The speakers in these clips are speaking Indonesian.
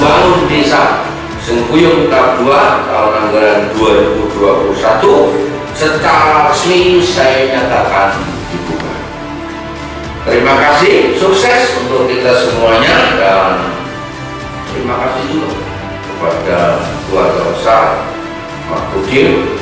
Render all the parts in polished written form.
membangun desa Sengkuyung tahap 2 tahun anggaran 2021 secara resmi saya nyatakan dibuka. Terima kasih, sukses untuk kita semuanya, dan terima kasih juga kepada keluarga besar Makodim.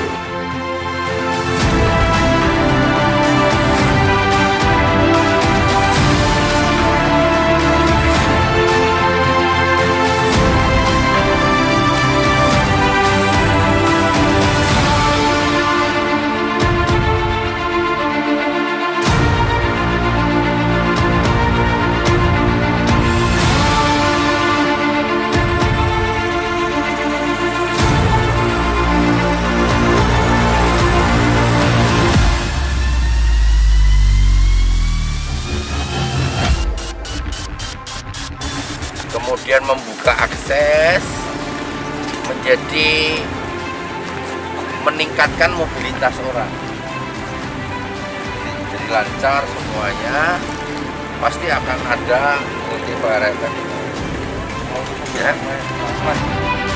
Kemudian membuka akses menjadi meningkatkan mobilitas orang, jadi lancar semuanya. Pasti akan ada multiplier effect ya.